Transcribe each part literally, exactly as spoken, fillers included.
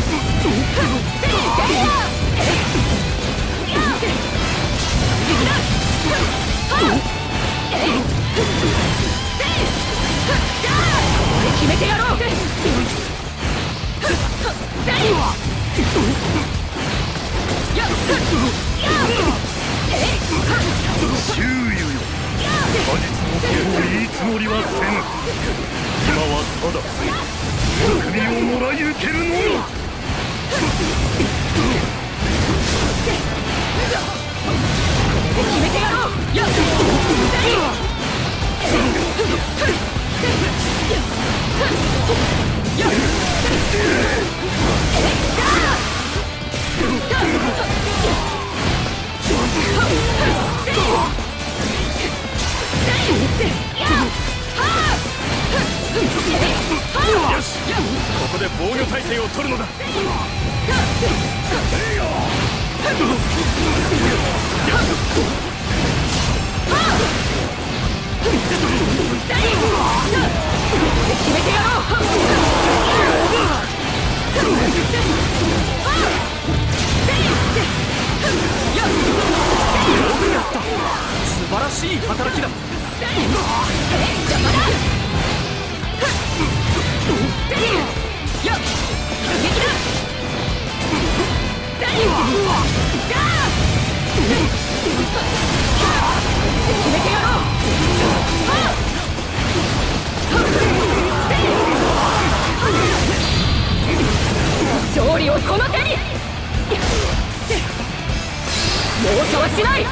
決めてやろう。 周囲よ、果実のことを言いつもりはせぬ。今はただ首をもらい受けるのみ。 決めてやろう。 よし、ここで防御態勢を取るのだ。 決めてやろう。 よくやった。素晴らしい働きだ。 邪魔だ。よっ、撃だ。決めてやろう。勝利をこの手に。容赦はしない。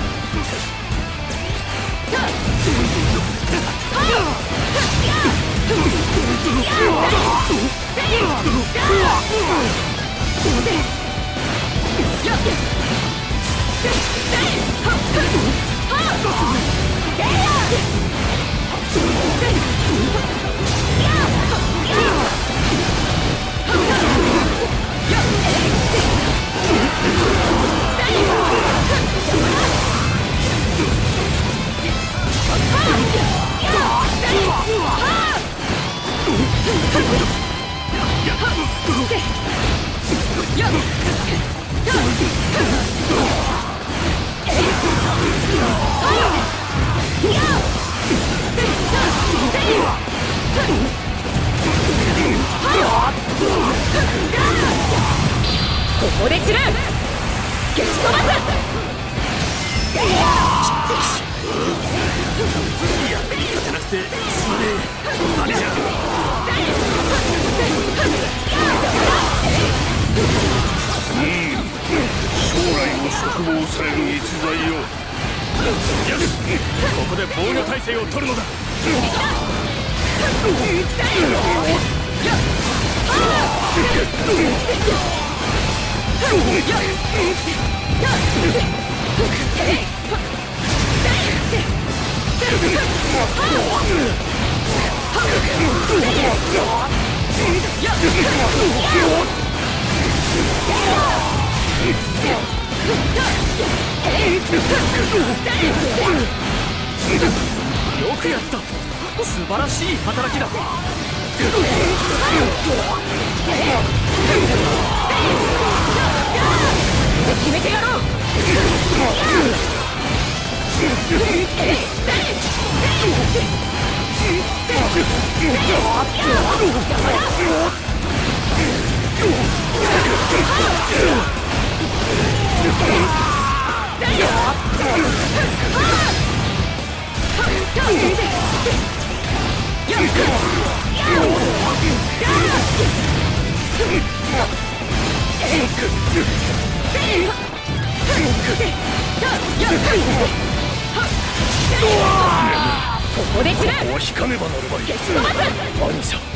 ここで散る。蹴ち飛ばす。 役に立てなくてすまねえ。何じゃ。うん将来の職務をされる逸材よ。よし、ここで防御態勢を取るのだ。よくやった。素晴らしい働きだ。 決めてやろう。ここで散る。 ここは引かねばなるまい。兄者。